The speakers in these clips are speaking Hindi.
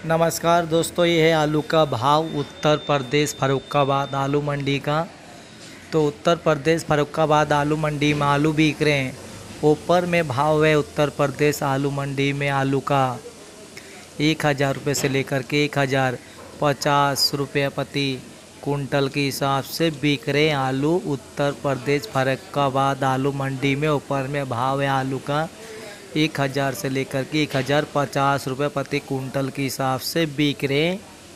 नमस्कार दोस्तों, ये है आलू का भाव उत्तर प्रदेश फर्रुखाबाद आलू मंडी का। तो उत्तर प्रदेश फर्रुखाबाद आलू मंडी में आलू बिक रहे हैं। ऊपर में भाव है उत्तर प्रदेश आलू मंडी में आलू का 1000 रुपये से लेकर के 1050 रुपये प्रति कुंटल के हिसाब से बिक रहे हैं आलू उत्तर प्रदेश फर्रुखाबाद आलू मंडी में। ऊपर में भाव है आलू का 1000 से लेकर के 1050 रुपये प्रति कुंटल के हिसाब से बिक रहे।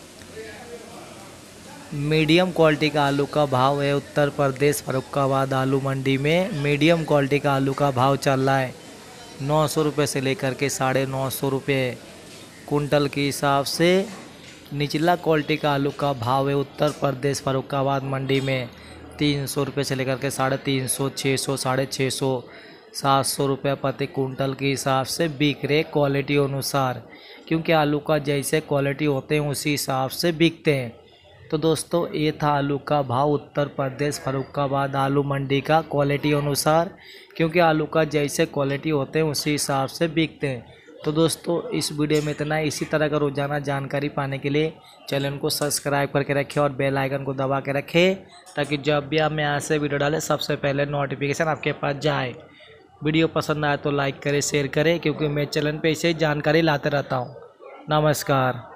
मीडियम क्वालिटी का आलू का भाव है उत्तर प्रदेश फर्रुखाबाद आलू मंडी में। मीडियम क्वालिटी का आलू का भाव चल रहा है 900 रुपये से लेकर के 950 रुपये कुंटल के हिसाब से। निचला क्वालिटी का आलू का भाव है उत्तर प्रदेश फर्रुखाबाद मंडी में 300 रुपये से लेकर के 350, 600, 650, 700 रुपये प्रति कुंटल के हिसाब से बिक रहे क्वालिटी अनुसार, क्योंकि आलू का जैसे क्वालिटी होते हैं उसी हिसाब से बिकते हैं। तो दोस्तों, ये था आलू का भाव उत्तर प्रदेश फर्रुखाबाद आलू मंडी का क्वालिटी अनुसार, क्योंकि आलू का जैसे क्वालिटी होते हैं उसी हिसाब से बिकते हैं। तो दोस्तों, इस वीडियो में इतना। इसी तरह का रोज़ाना जानकारी पाने के लिए चैनल को सब्सक्राइब करके रखें और बेल आइकन को दबा के रखें, ताकि जब भी हम यहाँ से वीडियो डालें सबसे पहले नोटिफिकेशन आपके पास जाए। वीडियो पसंद आए तो लाइक करें, शेयर करें, क्योंकि मैं चैनल पे ऐसे ही जानकारी लाते रहता हूँ। नमस्कार।